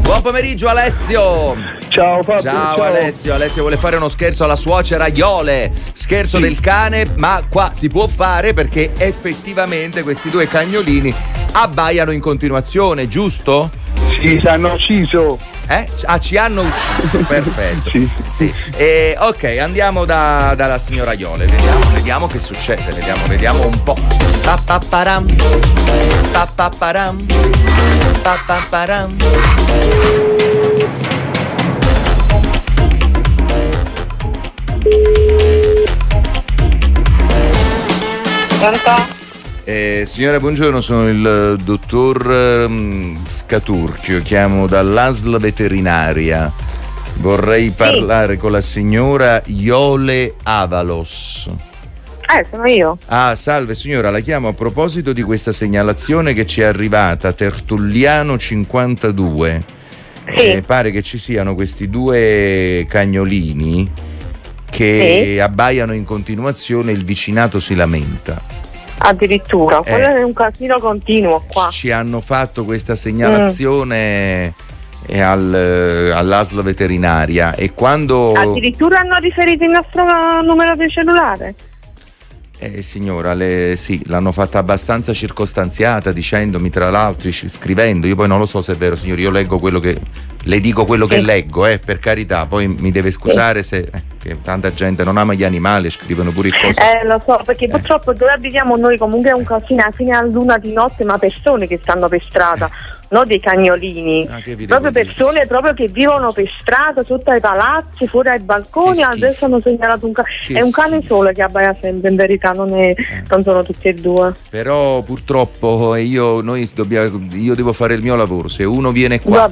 Buon pomeriggio Alessio. Ciao Fabio. Ciao Alessio. Alessio vuole fare uno scherzo alla suocera Iole. Scherzo del cane, ma qua si può fare perché effettivamente questi due cagnolini abbaiano in continuazione, giusto? Sì, ci hanno ucciso. Ci hanno ucciso, perfetto. Sì. Ok, andiamo dalla signora Iole. Vediamo che succede. Vediamo un po'. Papaparam. Papaparam. Papaparam. Pronto? Signora, buongiorno, sono il dottor Scaturchio, chiamo dall'ASL veterinaria. Vorrei parlare con la signora Iole Avalos. Sono io. Ah, salve signora, la chiamo a proposito di questa segnalazione che ci è arrivata, Tertulliano 52. Sì. Pare che ci siano questi due cagnolini che abbaiano in continuazione, il vicinato si lamenta. Addirittura, quello è un casino continuo qua. Ci hanno fatto questa segnalazione all'ASL veterinaria e quando... Addirittura hanno riferito il nostro numero di cellulare. Signora, sì, l'hanno fatta abbastanza circostanziata, dicendomi tra l'altro, scrivendo, io poi non lo so se è vero signore, io leggo quello che le dico, quello che leggo, per carità, poi mi deve scusare se che tanta gente non ama gli animali, scrivono pure cose. Lo so, perché purtroppo dove abitiamo noi comunque è un casino fino a luna di notte, ma persone che stanno per strada, non dei cagnolini, proprio persone proprio che vivono per strada, sotto ai palazzi, fuori ai balconi. Adesso hanno segnalato un cane, è un cane solo che abbaia sempre, in verità non sono tutti e due. Però purtroppo io devo fare il mio lavoro, se uno viene qua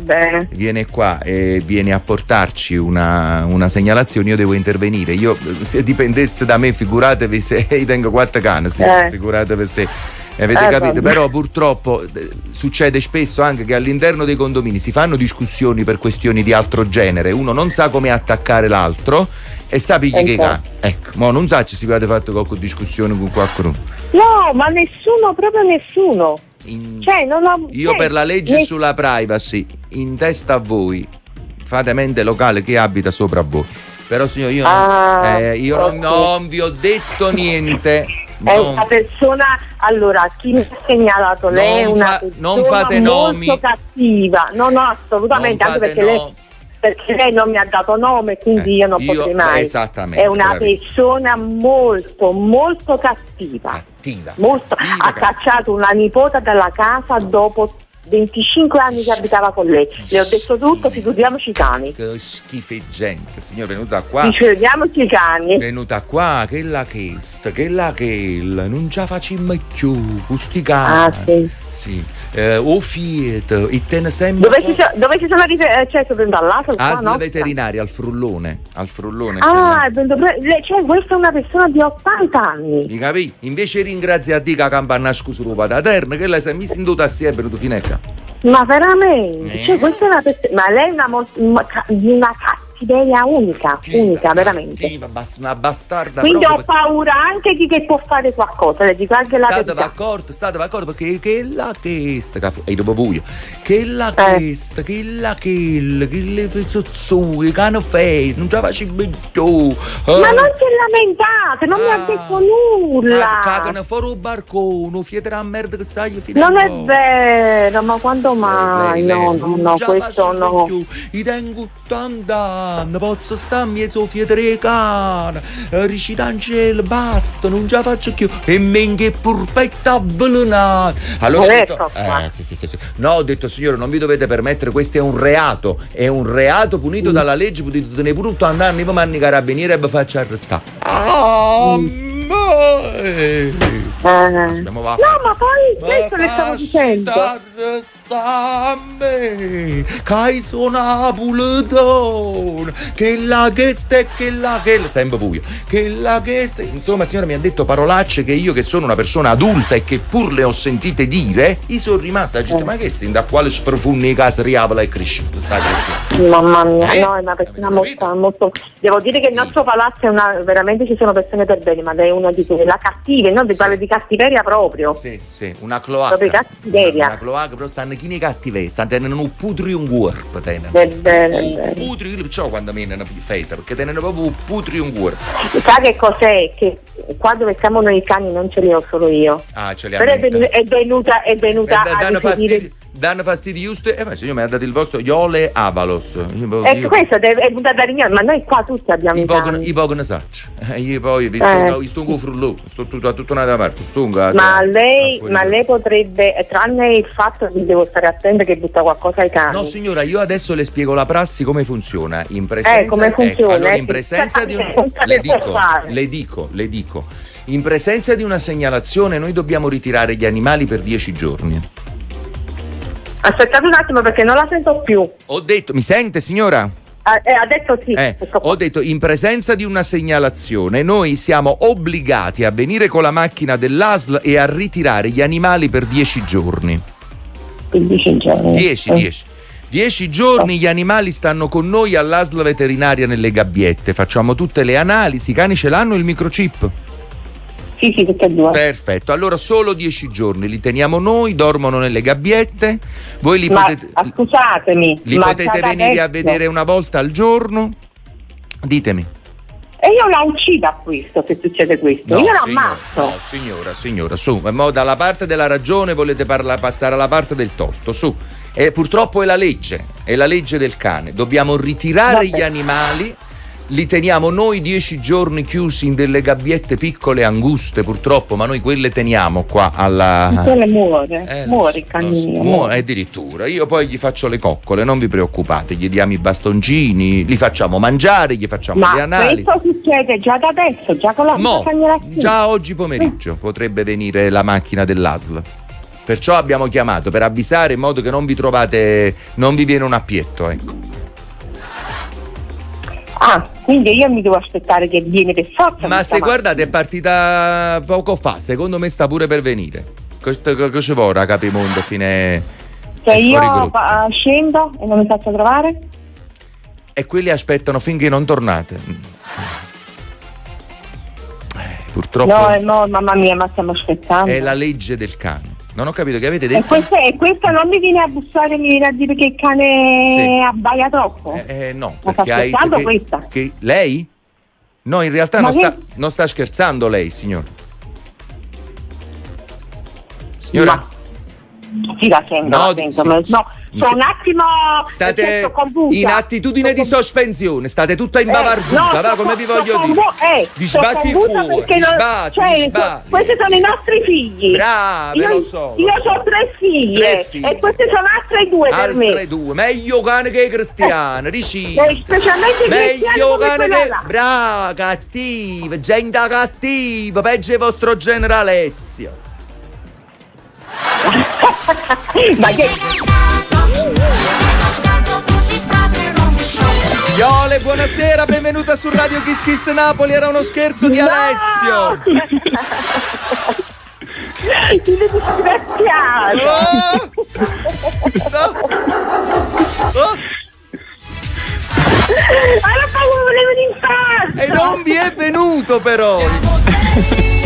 e viene a portarci una segnalazione, io devo intervenire. Io, se dipendesse da me, figuratevi se io tengo 4 cani, figuratevi se avete capito. Però purtroppo succede spesso anche che all'interno dei condomini si fanno discussioni per questioni di altro genere, uno non sa come attaccare l'altro e sappi che cani. Ecco, ma non sa se si avete fatto qualche discussione con qualcuno. No, ma nessuno, proprio nessuno. Io per la legge sulla privacy, in testa a voi, fate mente locale che abita sopra a voi. Però signor, io non vi ho detto niente. È una persona, allora, chi mi ha segnalato lei è una persona molto cattiva. No, assolutamente, anche perché lei non mi ha dato nome, quindi io non potrei mai. Esattamente. È una persona molto, molto cattiva. Ha cacciato una nipote dalla casa dopo 25 anni che abitava con lei. Le ho detto tutto, figuriamoci i cani. Che schifeggente, signor, venuta qua. Figuriamoci i cani. Venuta qua, che non ce la facciamo più, questi cani. Sì. O Fiat, e te ne sembra. Dove ci sono dall'altro? ASL veterinaria al frullone. Questa è una persona di 80 anni. Mi capì? Invece ringrazia a Dio che campannasco su rupa da terra, che lei si è messa in tuta assieme per tu finecca. Ma veramente? Questa è una persona. Ma lei è una cattiveria unica, veramente. Una bastarda. Quindi ho paura anche di che può fare qualcosa. Le dico anche la verità. State d'accordo perché che la questa e dopo buio. Che la questa, che le fezzozzui, che hanno fai, non ce la faccio più. Ma non si è lamentate, non mi ha detto nulla. Cagano fuori il barcone, fiete la merda che sai fino non è vero, ma quando mai? No, questo no. Più. I tengo tant'anni, posso stare mezzo fiete cane, ricitangelo, basta, non ce la faccio più. E men che purpetta avvelenata. Allora ho detto, sì. No, ho detto signore, non vi dovete permettere, questo è un reato punito dalla legge, potete tenere pure 80 anni, ma manni carabinieri e vi faccio arrestare. No, ma poi questo le stavo dicendo. Sta a me, che hai suonato puledone, che la chesta e che la sempre buio, che la chesta. Insomma, signora, mi ha detto parolacce che io, che sono una persona adulta e che pur le ho sentite dire, io sono rimasta agita. Ma che stai da quale sprofundi casa riavola e cresciuta sta questa? Mamma mia, no, è una persona molto. Devo dire che il nostro palazzo è veramente ci sono persone per bene, ma lei è una di quelle cattive, no? Di quale di cattiveria proprio. Sì, una cloaca. Proprio cattiveria. Una cloaca, però stanno chi ne cattiveria, stanno tenendo un putri un corpo, un putri, io perciò quando menano feta, perché tengono proprio un putri un corpo. Sa che cos'è? Che qua dove siamo noi i cani non ce li ho solo io. Ah, ce li ha. Però è venuta danno fastidio giusto. Signor mi ha dato il vostro Iole Avalos. Questo è venuta da Rignano, ma noi qua tutti abbiamo i poco ne saccio. Io poi vi sto un frullo, sto tutta una parte, ma lei potrebbe, tranne il fatto che devo stare attenta che butta qualcosa ai cani. No signora, io adesso le spiego la prassi come funziona. In presenza come funziona? Allora, in presenza di le dico. In presenza di una segnalazione noi dobbiamo ritirare gli animali per 10 giorni. Aspettate un attimo perché non la sento più. Ho detto, mi sente signora? Ha detto sì. Ho detto, in presenza di una segnalazione noi siamo obbligati a venire con la macchina dell'ASL e a ritirare gli animali per 10 giorni. Per 10 giorni? 10 giorni gli animali stanno con noi all'ASL veterinaria nelle gabbiette, facciamo tutte le analisi, i cani ce l'hanno il microchip? Sì, tutte e due. Perfetto, allora solo 10 giorni li teniamo noi, dormono nelle gabbiette, voi li potete... Scusatemi. Li potete venire a vedere una volta al giorno? Ditemi. E io la uccido a questo, se succede questo. Io l'ammazzo. No, signora, su. Ma dalla parte della ragione volete passare alla parte del torto, su. E purtroppo è la legge del cane. Dobbiamo ritirare gli animali. Li teniamo noi 10 giorni chiusi in delle gabbiette piccole anguste, purtroppo, ma noi quelle teniamo qua alla... Quelle muore il cagnino. Muore addirittura. Io poi gli faccio le coccole, non vi preoccupate, gli diamo i bastoncini, li facciamo mangiare, gli facciamo le analisi. Ma questo succede già da adesso, già con la segnalazione? Già oggi pomeriggio potrebbe venire la macchina dell'ASL. Perciò abbiamo chiamato, per avvisare in modo che non vi trovate, non vi viene un appietto, ecco. Quindi io mi devo aspettare che viene per forza. Ma se guardate è partita poco fa, secondo me sta pure per venire. Che ci vuole a Capimondo fine... Se io scendo e non mi faccio trovare? E quelli aspettano finché non tornate. Purtroppo... No, mamma mia, ma stiamo aspettando. È la legge del cane. Non ho capito che avete detto. E questa non mi viene a bussare, mi viene a dire che il cane abbaia troppo. No, ma perché sta scherzando questa? Lei? No, in realtà non sta scherzando lei, signora. Signora? Sì, la sento. Sto un attimo. State in attitudine di sospensione, state tutta in bavarduta, come vi voglio dire. Vi sbatti il cuore, vi sbatti. Questi sono i nostri figli. Bravi, lo so. Io ho 3 figlie. E queste sono altre 2 per me. Altre 2, meglio cane che cristiano, dici. Specialmente meglio cane che. Brava, cattiva, gente cattiva, peggio il vostro generale Alessio. Ma che... Iole, buonasera, benvenuta su Radio Kiss Kiss Napoli, era uno scherzo di Alessio. Ti devi disgraziare. E non vi è venuto però.